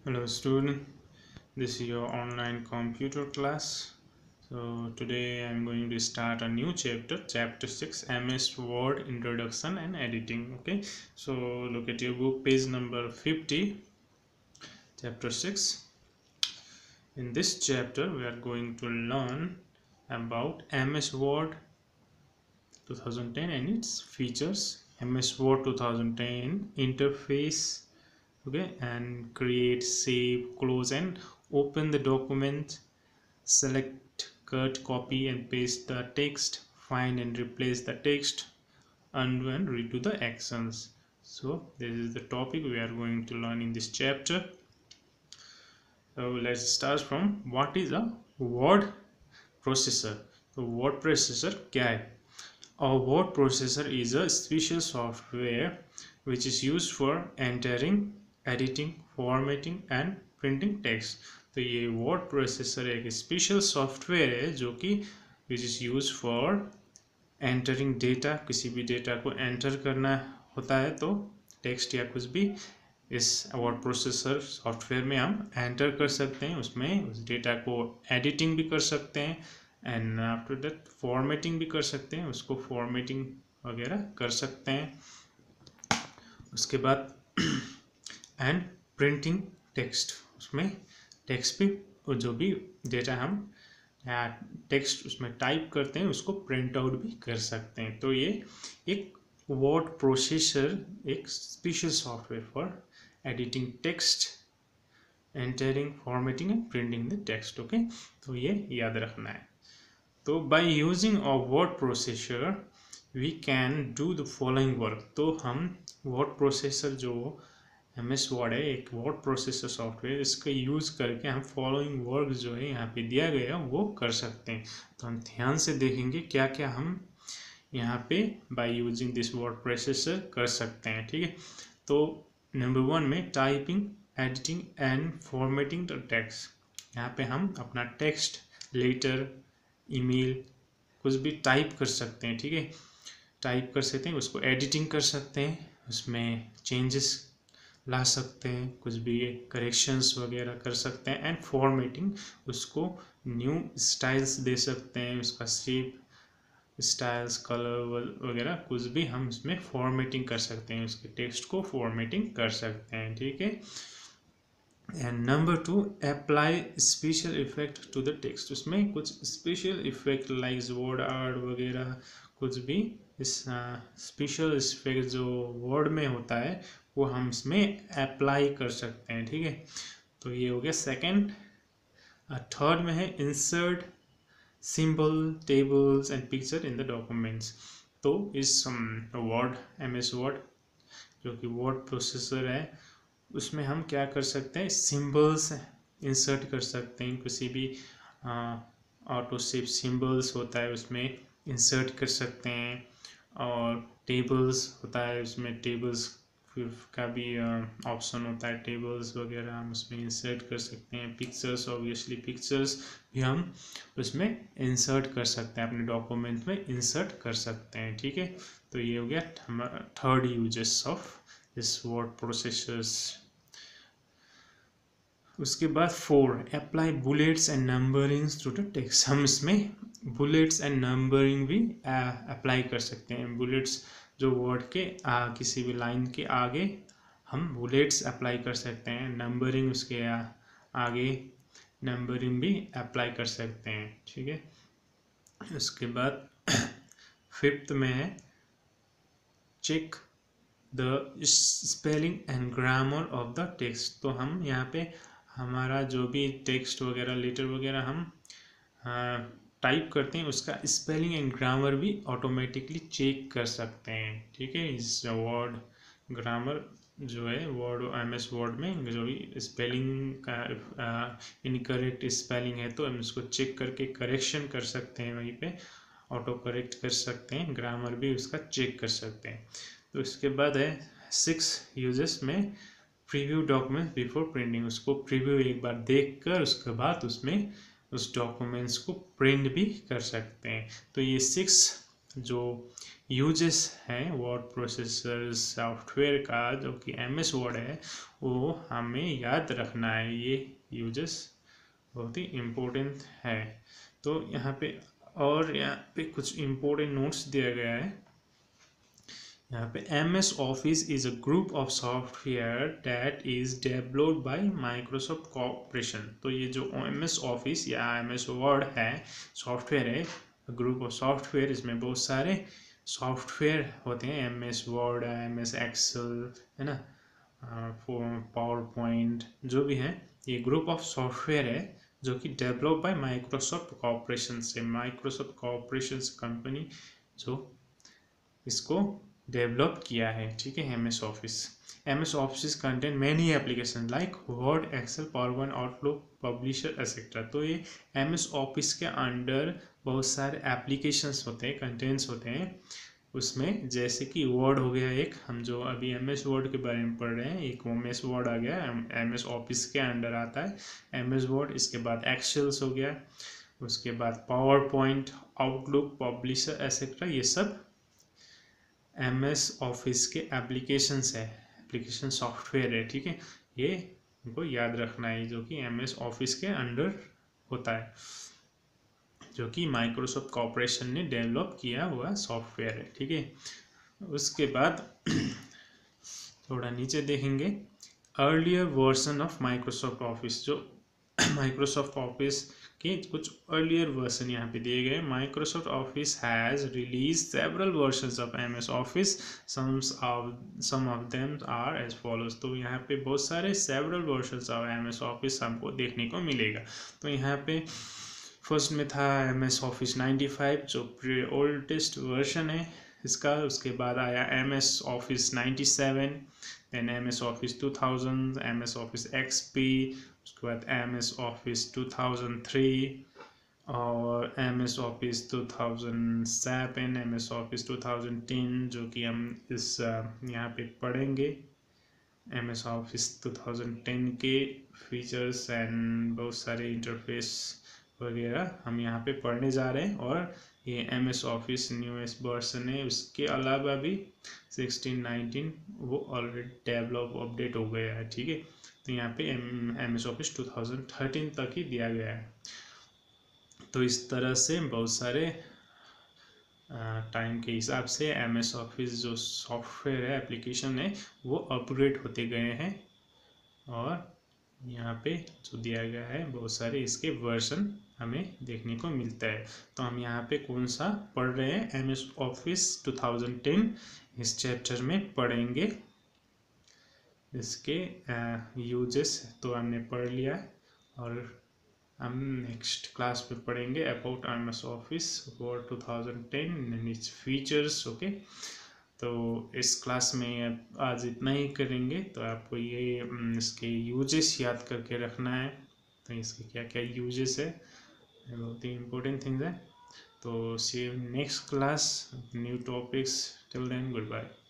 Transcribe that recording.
Hello student, this is your online computer class. So today I'm going to start a new chapter 6, MS Word Introduction and Editing. Okay, so look at your book, page number 50, chapter 6. In this chapter we are going to learn about MS Word 2010 and its features, MS Word 2010 interface. Okay, and create, save, close and open the document, select, cut, copy and paste the text, find and replace the text, undo and redo the actions. So this is the topic we are going to learn in this chapter. So let's start from what is a word processor. So word processor क्या है? A word processor is a special software which is used for entering, editing, formatting and printing text. तो ये word processor एक special software है जो कि which is used for entering data, किसी भी data को enter करना होता है तो text या कुछ भी इस word processor software में हम enter कर सकते हैं, उसमें उस data को editing भी कर सकते हैं एंड आफ्टर दैट फॉर्मेटिंग भी कर सकते हैं, उसको फॉर्मेटिंग वगैरह कर सकते हैं। उसके बाद एंड प्रिंटिंग टेक्स्ट, उसमें टेक्स्ट भी जो भी डेटा हम टेक्स्ट उसमें टाइप करते हैं उसको प्रिंट आउट भी कर सकते हैं। तो ये एक वर्ड प्रोसेसर एक special software for editing text, entering, formatting and printing the text. Okay, तो ये याद रखना है। तो by using a word processor we can do the following work. तो हम वर्ड प्रोसेसर जो MS वर्ड है एक वर्ड प्रोसेसर सॉफ्टवेयर, इसका यूज़ करके हम फॉलोइंग वर्क जो है यहाँ पे दिया गया वो कर सकते हैं। तो हम ध्यान से देखेंगे क्या क्या हम यहाँ पे by using this word processor कर सकते हैं। ठीक है, तो नंबर 1 में typing, editing and formatting the text. यहाँ पे हम अपना टेक्स्ट, लेटर, ईमेल कुछ भी टाइप कर सकते हैं। ठीक है, टाइप कर सकते हैं, उसको एडिटिंग कर सकते हैं, उसमें चेंजेस ला सकते हैं, कुछ भी करेक्शंस वगैरह कर सकते हैं एंड फॉर्मेटिंग, उसको न्यू स्टाइल्स दे सकते हैं, उसका शेप, स्टाइल्स, कलर वगैरह कुछ भी हम इसमें फॉर्मेटिंग कर सकते हैं, उसके टेक्स्ट को फॉर्मेटिंग कर सकते हैं। ठीक है, and number 2 apply special effect to the text. उसमें कुछ special effect like word art वगैरह कुछ भी इस स्पेशल इफेक्ट जो वर्ड में होता है वो हम इसमें अप्लाई कर सकते हैं। ठीक है, तो ये हो गया सेकंड। थर्ड में है insert symbol, tables and picture in the documents. तो इस वर्ड MS वर्ड जो कि वर्ड प्रोसेसर है उसमें हम क्या कर सकते हैं, सिंबल्स इंसर्ट कर सकते हैं, किसी भी ऑटो सेव सिंबल्स होता है उसमें इंसर्ट कर सकते हैं, और टेबल्स होता है उसमें टेबल्स का भी ऑप्शन होता है, टेबल्स वगैरह हम उसमें इंसर्ट कर सकते हैं। पिक्चर्स, ऑब्वियसली पिक्चर्स भी हम उसमें इंसर्ट कर सकते हैं, अपने डॉक्यूमेंट में इंसर्ट कर सकते हैं। ठीक है, तो ये हो गया third uses of this word processors. उसके बाद 4 apply bullets and numberings to the text. हम इसमें बुलेट्स एंड नंबरिंग भी अप्लाई कर सकते हैं। बुलेट्स जो वर्ड के किसी भी लाइन के आगे हम बुलेट्स अप्लाई कर सकते हैं, नंबरिंग उसके आगे नंबरिंग भी अप्लाई कर सकते हैं। ठीक है, उसके बाद 5th में है check the spelling and grammar of the text. तो हम यहाँ पे हमारा जो भी टेक्स्ट वगैरह, लेटर वगैरह हम टाइप करते हैं उसका स्पेलिंग एंड ग्रामर भी ऑटोमेटिकली चेक कर सकते हैं। ठीक है, इस वर्ड ग्रामर जो है वर्ड MS वर्ड में जो भी स्पेलिंग का इनकरेक्ट स्पेलिंग है तो हम इसको चेक करके करेक्शन कर सकते हैं, वहीं पे ऑटो करेक्ट कर सकते हैं, ग्रामर भी उसका चेक कर सकते हैं। तो इसके बाद है 6 यूजेस में प्रीव्यू डॉक्यूमेंट्स बिफोर प्रिंटिंग। उसको प्रीव्यू एक बार देख कर उसके बाद उसमें उस डॉक्यूमेंट्स को प्रिंट भी कर सकते हैं। तो ये 6 जो यूजेस हैं वर्ड प्रोसेसर सॉफ्टवेयर का, जो कि MS वर्ड है, वो हमें याद रखना है। ये यूजेस बहुत ही इम्पोर्टेंट है। तो यहाँ पे और यहाँ पे कुछ इम्पोर्टेंट नोट्स दिया गया है। यहाँ पे MS Office is a group of software that is developed by Microsoft Corporation. तो ये जो MS ऑफिस या MS वर्ड है, सॉफ्टवेयर है, ग्रुप ऑफ सॉफ्टवेयर, इसमें बहुत सारे सॉफ्टवेयर होते हैं। MS वर्ड, MS एक्सेल, है ना, पावर पॉइंट, जो भी है, ये ग्रुप ऑफ सॉफ्टवेयर है जो कि डेवलप बाय माइक्रोसॉफ्ट कॉर्पोरेशन से, माइक्रोसॉफ्ट कॉर्पोरेशन कंपनी जो इसको डेवलप किया है, ठीक है, MS Office content many application like Word, Excel, PowerPoint, Outlook, Publisher etcetera. तो ये MS ऑफिस के अंडर बहुत सारे एप्लीकेशंस होते हैं, कंटेंट्स होते हैं उसमें। जैसे कि वर्ड हो गया एक, हम जो अभी MS वर्ड के बारे में पढ़ रहे हैं, एक MS वर्ड आ गया, MS ऑफिस के अंडर आता है MS वर्ड। इसके बाद एक्सेल्स हो गया, उसके बाद PowerPoint, Outlook, Publisher etcetera, ये सब MS ऑफिस के एप्लीकेशंस है, एप्लीकेशन सॉफ्टवेयर है, ठीक है। ये हमको याद रखना है, जो कि MS ऑफिस के अंडर होता है, जो कि माइक्रोसॉफ्ट कॉर्पोरेशन ने डेवलप किया हुआ सॉफ्टवेयर है, ठीक है। उसके बाद थोड़ा नीचे देखेंगे, earlier version of Microsoft Office, जो माइक्रोसॉफ्ट ऑफिस के कुछ अर्लियर वर्जन यहाँ पे दिए गए। Microsoft Office has release several versions of MS Office, some of them are as follows. तो यहाँ पे बहुत सारे several versions of MS Office हमको देखने को मिलेगा। तो यहाँ पे फर्स्ट में था MS ऑफिस 95, जो ओल्डेस्ट वर्जन है इसका। उसके बाद आया MS Office 97, then MS Office 2000, MS Office XP, उसके बाद MS ऑफिस 2003 और MS ऑफिस 2007, MS ऑफिस 2010, जो कि हम इस यहाँ पे पढ़ेंगे। MS ऑफिस 2010 के फीचर्स एंड बहुत सारे इंटरफेस वगैरह हम यहाँ पे पढ़ने जा रहे हैं। और ये MS ऑफिस न्यूएस्ट वर्जन है, उसके अलावा भी 16, 19 वो ऑलरेडी डेवलप अपडेट हो गया है, ठीक है। तो यहाँ पे MS ऑफिस 2013 तक ही दिया गया है। तो इस तरह से बहुत सारे टाइम के हिसाब से MS ऑफिस जो सॉफ्टवेयर है, एप्लीकेशन है, वो अपग्रेड होते गए हैं। और यहाँ पे जो दिया गया है बहुत सारे इसके वर्जन हमें देखने को मिलता है। तो हम यहाँ पे कौन सा पढ़ रहे हैं, MS ऑफिस 2010, इस चैप्टर में पढ़ेंगे। इसके यूजेस तो हमने पढ़ लिया है, और हम नेक्स्ट क्लास में पढ़ेंगे about MS Office Word 2010 and its features, okay. तो इस क्लास में आज इतना ही करेंगे। तो आपको ये इसके यूजेस याद करके रखना है। तो इसके क्या क्या यूजेस है, बहुत ही इम्पोर्टेंट थिंग्स है। तो see you next class, new topics, till then good bye.